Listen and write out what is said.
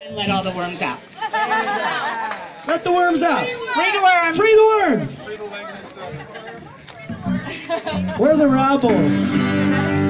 And let all the worms out. Let the worms out. Free the worms. Free the worms. We're the rebels.